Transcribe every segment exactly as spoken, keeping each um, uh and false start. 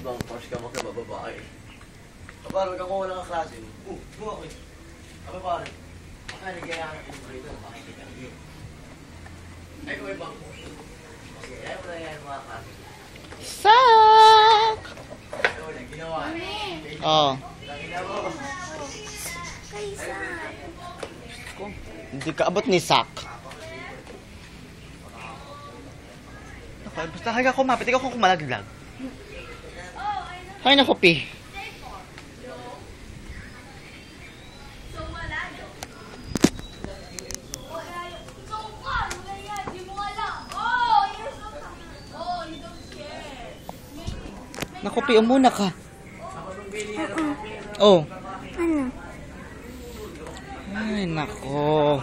ibang course ka magkabababae. Kaparo, huwag kang kuha ng klase. Uh, mo ako eh. Ako pare, baka nagyayaan ako ng rito, makikita niyo. Ay, kung ibang course. Okay, ayaw mo na yan mga klase. Sak! Ito, lang ginawa. Oo. Lang ginawa. Kaysa. Hindi ka abot ni Sak. Okay, basta kaya ako mapit. Ikaw kung kumalaglag. Hay na kopi. Nakopi muna ka. Oh. Ano? Ay, nako.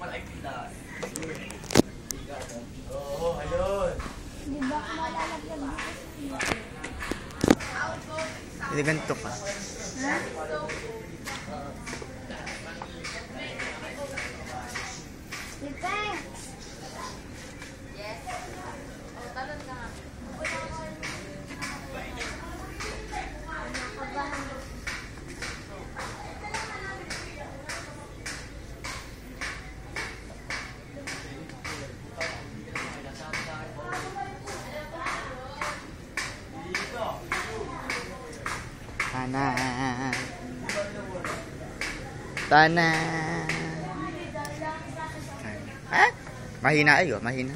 Oo, ayun. Di ba malalagyan mo? Hindi ganito ka. Ha? Lipeng! Yes. Talon ka nga. Tanan. Tanan. Ha? Mahina ayo, mahina.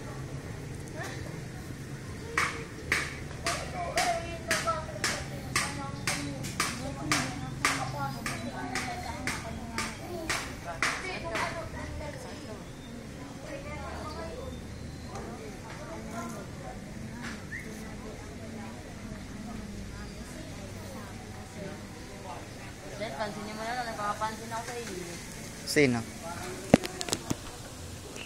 Pansinin mo na lang, nagpapansin ako sa iyo. Sino?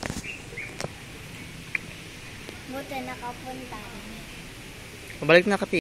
Buti nakapunta. Pabalik na kapi.